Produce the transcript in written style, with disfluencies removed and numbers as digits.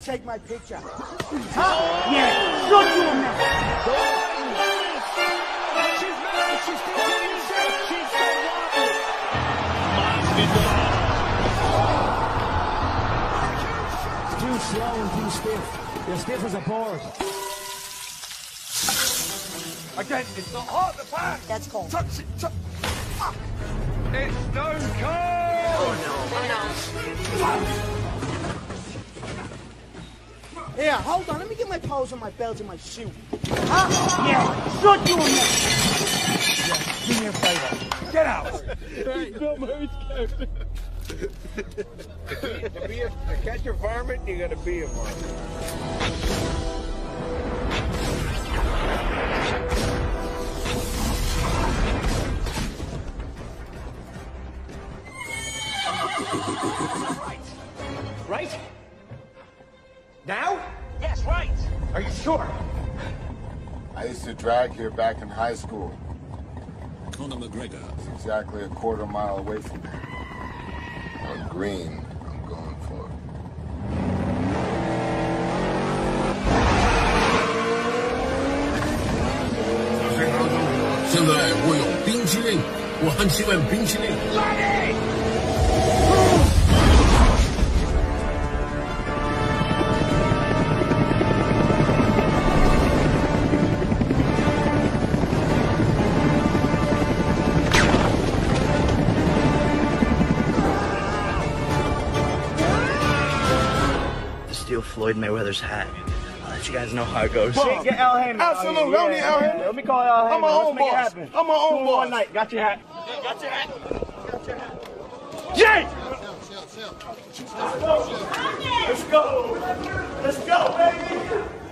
take my picture. Huh? Yeah, shoot you in there. She's too slow and too stiff. You're stiff as a board. Again, it's not hard to pass. That's cold. Touch it. Fuck. It's stone cold. Oh no. Here, hold on. Let me get my pose and my belt and my shoe. Huh? Yeah, shoot you in there. Yeah, do me a favor. Get out. Bill Murray's character. To catch a varmint, you gotta be a varmint. Right? Now? Yes, right. Are you sure? I used to drag here back in high school. Conor McGregor. It's exactly a quarter mile away from here. On green, I'm going for it. 现在我有冰淇淋，我很喜欢冰淇淋。 Steal Floyd Mayweather's hat. I'll let you guys know how it goes. Well, Get Al Heyman. absolutely. I don't need Al Heyman. Let me call Al Heyman. I'm my own Let's make it boss. happen. I'm my own boss. One night. Got your hat. Got your hat. Jay! Let's go. Let's go, baby.